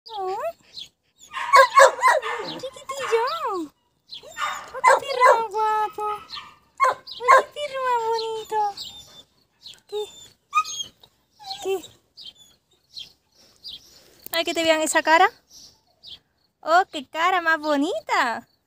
Oh, chiquitillo. Oh, qué perro más guapo. Oh, qué perro más bonito. ¿Qué? ¿Qué? Ay, que te vean esa cara. Oh, qué cara más bonita.